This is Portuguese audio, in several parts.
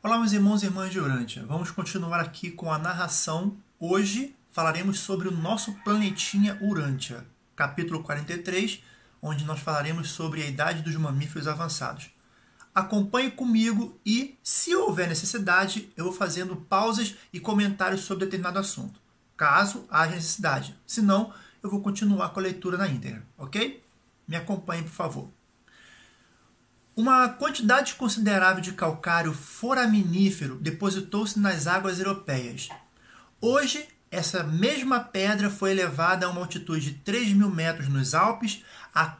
Olá, meus irmãos e irmãs de Urântia. Vamos continuar aqui com a narração. Hoje falaremos sobre o nosso planetinha Urântia, capítulo 43, onde nós falaremos sobre a idade dos mamíferos avançados. Acompanhe comigo e, se houver necessidade, eu vou fazendo pausas e comentários sobre determinado assunto, caso haja necessidade. Se não, eu vou continuar com a leitura na íntegra, ok? Me acompanhe, por favor. Uma quantidade considerável de calcário foraminífero depositou-se nas águas europeias. Hoje, essa mesma pedra foi elevada a uma altitude de 3.000 metros nos Alpes, a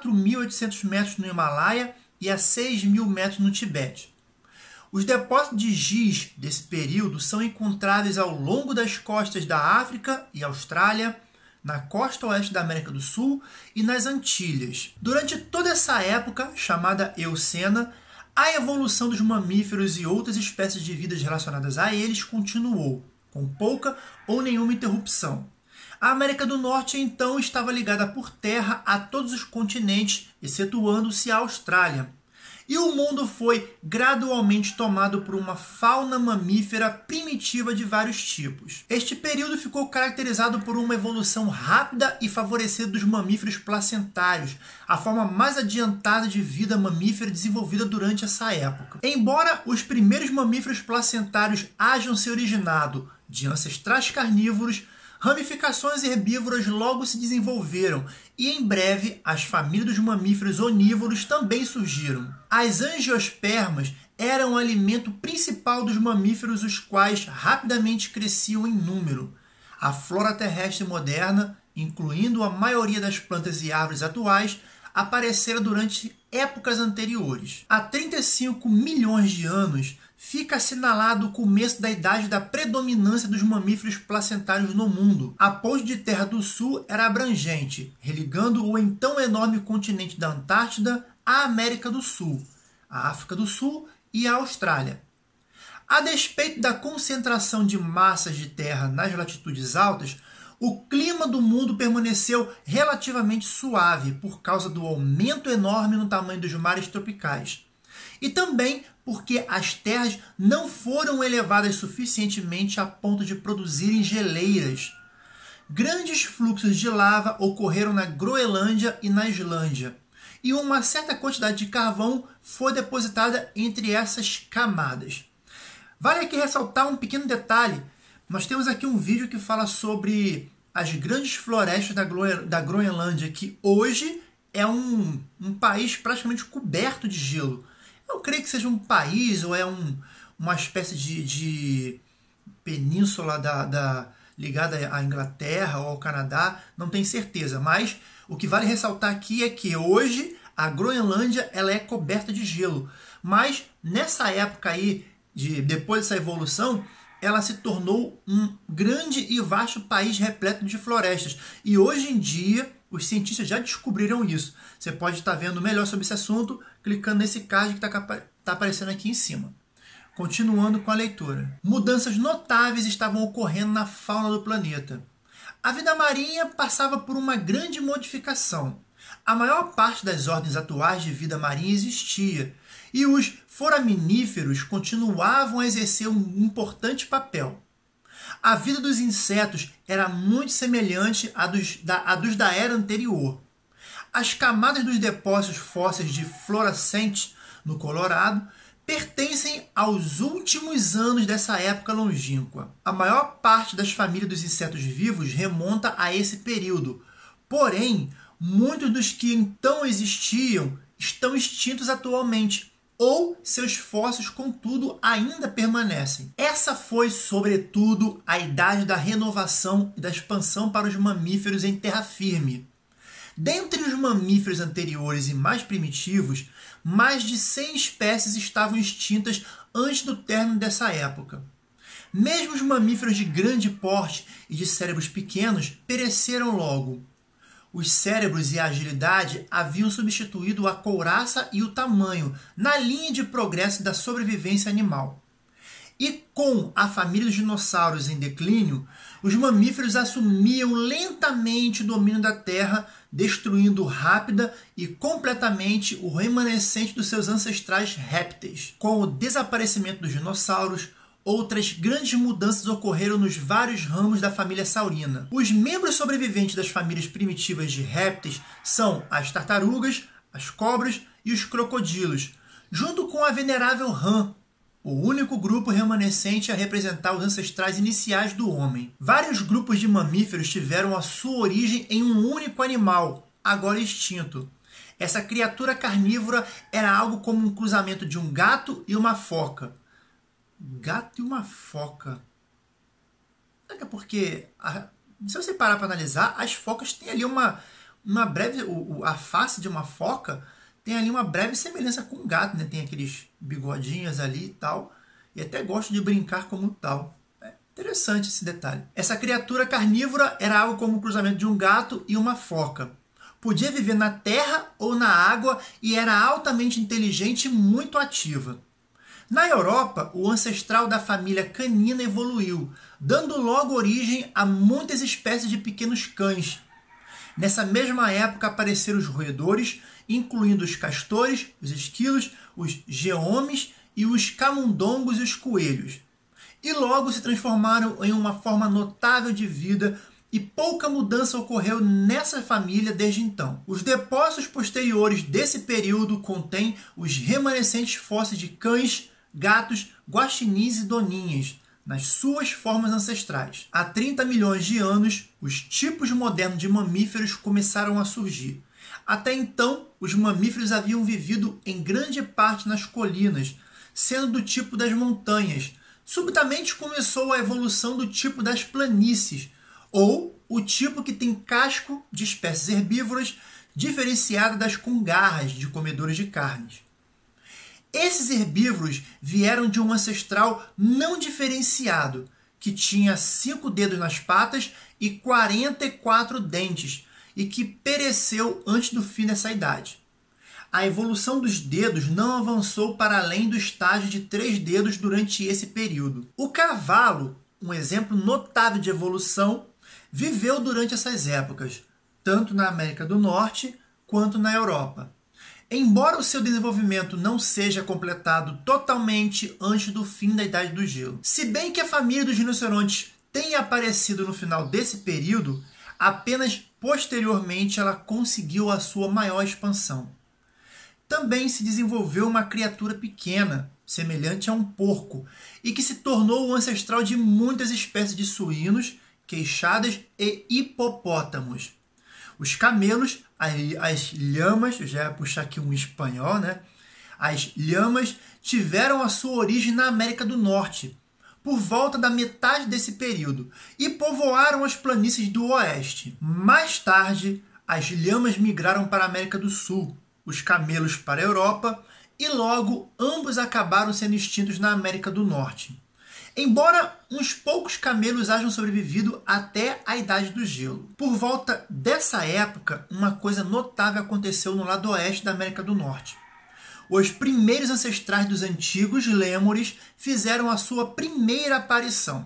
4.800 metros no Himalaia e a 6.000 metros no Tibete. Os depósitos de giz desse período são encontráveis ao longo das costas da África e Austrália, na costa oeste da América do Sul e nas Antilhas. Durante toda essa época, chamada Eocena, a evolução dos mamíferos e outras espécies de vida relacionadas a eles continuou, com pouca ou nenhuma interrupção. A América do Norte, então, estava ligada por terra a todos os continentes, excetuando-se a Austrália. E o mundo foi gradualmente tomado por uma fauna mamífera primitiva de vários tipos. Este período ficou caracterizado por uma evolução rápida e favorecida dos mamíferos placentários, a forma mais adiantada de vida mamífera desenvolvida durante essa época. Embora os primeiros mamíferos placentários hajam se originado de ancestrais carnívoros, ramificações herbívoras logo se desenvolveram e, em breve, as famílias dos mamíferos onívoros também surgiram. As angiospermas eram o alimento principal dos mamíferos, os quais rapidamente cresciam em número. A flora terrestre moderna, incluindo a maioria das plantas e árvores atuais, aparecera durante épocas anteriores. Há 35 milhões de anos, fica assinalado o começo da idade da predominância dos mamíferos placentários no mundo. A ponte de terra do sul era abrangente, religando o então enorme continente da Antártida à América do Sul, a África do Sul e a Austrália. A despeito da concentração de massas de terra nas latitudes altas, o clima do mundo permaneceu relativamente suave por causa do aumento enorme no tamanho dos mares tropicais. E também porque as terras não foram elevadas suficientemente a ponto de produzirem geleiras. Grandes fluxos de lava ocorreram na Groenlândia e na Islândia, e uma certa quantidade de carvão foi depositada entre essas camadas. Vale aqui ressaltar um pequeno detalhe. Nós temos aqui um vídeo que fala sobre as grandes florestas da Groenlândia, que hoje é um país praticamente coberto de gelo. Eu creio que seja um país ou é uma espécie de península ligada à Inglaterra ou ao Canadá, não tenho certeza. Mas o que vale ressaltar aqui é que hoje a Groenlândia ela é coberta de gelo. Mas nessa época aí, depois dessa evolução, ela se tornou um grande e vasto país repleto de florestas. E hoje em dia, os cientistas já descobriram isso. Você pode estar vendo melhor sobre esse assunto clicando nesse card que está aparecendo aqui em cima. Continuando com a leitura. Mudanças notáveis estavam ocorrendo na fauna do planeta. A vida marinha passava por uma grande modificação. A maior parte das ordens atuais de vida marinha existia, e os foraminíferos continuavam a exercer um importante papel. A vida dos insetos era muito semelhante à dos da era anterior. As camadas dos depósitos fósseis de Florascente, no Colorado, pertencem aos últimos anos dessa época longínqua. A maior parte das famílias dos insetos vivos remonta a esse período. Porém, muitos dos que então existiam estão extintos atualmente, ou seus fósseis, contudo, ainda permanecem. Essa foi, sobretudo, a idade da renovação e da expansão para os mamíferos em terra firme. Dentre os mamíferos anteriores e mais primitivos, mais de 100 espécies estavam extintas antes do término dessa época. Mesmo os mamíferos de grande porte e de cérebros pequenos pereceram logo. Os cérebros e a agilidade haviam substituído a couraça e o tamanho na linha de progresso da sobrevivência animal. E com a família dos dinossauros em declínio, os mamíferos assumiam lentamente o domínio da Terra destruindo rápida e completamente o remanescente dos seus ancestrais répteis. Com o desaparecimento dos dinossauros, outras grandes mudanças ocorreram nos vários ramos da família saurina. Os membros sobreviventes das famílias primitivas de répteis são as tartarugas, as cobras e os crocodilos, junto com a venerável rã, o único grupo remanescente a representar os ancestrais iniciais do homem. Vários grupos de mamíferos tiveram a sua origem em um único animal, agora extinto. Essa criatura carnívora era algo como um cruzamento de um gato e uma foca. Gato e uma foca. Será que é porque, se você parar para analisar, as focas têm ali uma breve... A face de uma foca tem ali uma breve semelhança com um gato, né? Tem aqueles bigodinhos ali e tal. E até gosto de brincar como tal. É interessante esse detalhe. Essa criatura carnívora era algo como o cruzamento de um gato e uma foca. Podia viver na terra ou na água e era altamente inteligente e muito ativa. Na Europa, o ancestral da família canina evoluiu, dando logo origem a muitas espécies de pequenos cães. Nessa mesma época apareceram os roedores, incluindo os castores, os esquilos, os geomes e os camundongos e os coelhos. E logo se transformaram em uma forma notável de vida e pouca mudança ocorreu nessa família desde então. Os depósitos posteriores desse período contêm os remanescentes fósseis de cães, gatos, guaxinins e doninhas, nas suas formas ancestrais. Há 30 milhões de anos, os tipos modernos de mamíferos começaram a surgir. Até então, os mamíferos haviam vivido em grande parte nas colinas, sendo do tipo das montanhas. Subitamente começou a evolução do tipo das planícies, ou o tipo que tem casco de espécies herbívoras, diferenciado das com garras de comedores de carnes. Esses herbívoros vieram de um ancestral não diferenciado, que tinha 5 dedos nas patas e 44 dentes, e que pereceu antes do fim dessa idade. A evolução dos dedos não avançou para além do estágio de 3 dedos durante esse período. O cavalo, um exemplo notável de evolução, viveu durante essas épocas, tanto na América do Norte quanto na Europa. Embora o seu desenvolvimento não seja completado totalmente antes do fim da Idade do Gelo. Se bem que a família dos rinocerontes tenha aparecido no final desse período, apenas posteriormente ela conseguiu a sua maior expansão. Também se desenvolveu uma criatura pequena, semelhante a um porco, e que se tornou o ancestral de muitas espécies de suínos, queixadas e hipopótamos. Os camelos, as lhamas, já vou puxar aqui um espanhol, né? As lhamas tiveram a sua origem na América do Norte, por volta da metade desse período, e povoaram as planícies do oeste. Mais tarde, as lhamas migraram para a América do Sul, os camelos para a Europa, e logo ambos acabaram sendo extintos na América do Norte. Embora uns poucos camelos hajam sobrevivido até a Idade do Gelo. Por volta dessa época, uma coisa notável aconteceu no lado oeste da América do Norte. Os primeiros ancestrais dos antigos lêmures fizeram a sua primeira aparição.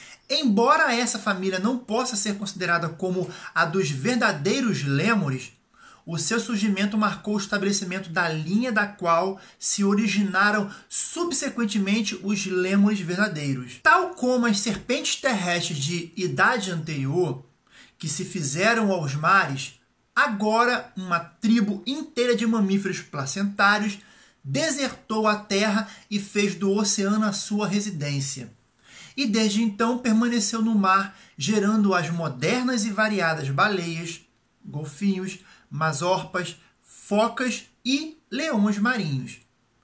Embora essa família não possa ser considerada como a dos verdadeiros lêmures, o seu surgimento marcou o estabelecimento da linha da qual se originaram subsequentemente os lêmures verdadeiros. Tal como as serpentes terrestres de idade anterior, que se fizeram aos mares, agora uma tribo inteira de mamíferos placentários desertou a terra e fez do oceano a sua residência. E desde então permaneceu no mar, gerando as modernas e variadas baleias, golfinhos, masorpas, focas e leões marinhos.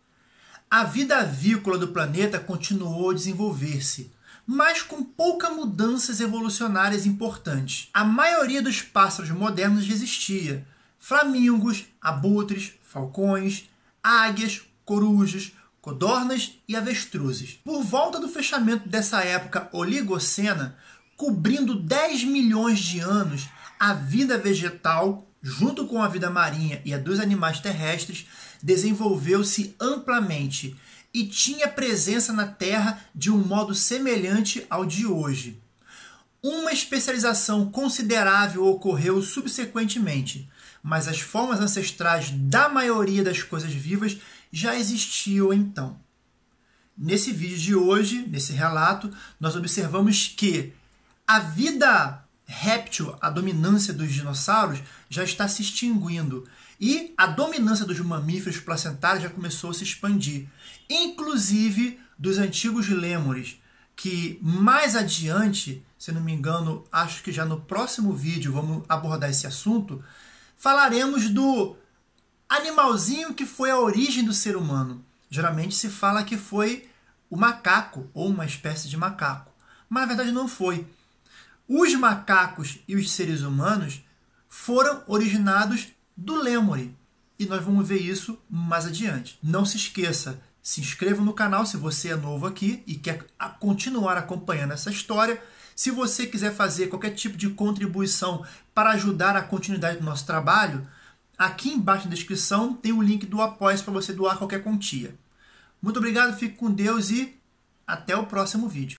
A vida avícola do planeta continuou a desenvolver-se, mas com poucas mudanças evolucionárias importantes. A maioria dos pássaros modernos existia: flamingos, abutres, falcões, águias, corujas, codornas e avestruzes. Por volta do fechamento dessa época oligocena, cobrindo 10 milhões de anos, a vida vegetal, junto com a vida marinha e a dos animais terrestres, desenvolveu-se amplamente e tinha presença na Terra de um modo semelhante ao de hoje. Uma especialização considerável ocorreu subsequentemente, mas as formas ancestrais da maioria das coisas vivas já existiam então. Nesse vídeo de hoje, nesse relato, nós observamos que a vida réptil, a dominância dos dinossauros, já está se extinguindo e a dominância dos mamíferos placentários já começou a se expandir, inclusive dos antigos lêmures, que mais adiante, se não me engano, acho que já no próximo vídeo vamos abordar esse assunto, falaremos do animalzinho que foi a origem do ser humano. Geralmente se fala que foi o macaco, ou uma espécie de macaco, mas na verdade não foi. Os macacos e os seres humanos foram originados do lêmure, e nós vamos ver isso mais adiante. Não se esqueça, se inscreva no canal se você é novo aqui e quer continuar acompanhando essa história. Se você quiser fazer qualquer tipo de contribuição para ajudar a continuidade do nosso trabalho, aqui embaixo na descrição tem o link do Apoia-se para você doar qualquer quantia. Muito obrigado, fique com Deus e até o próximo vídeo.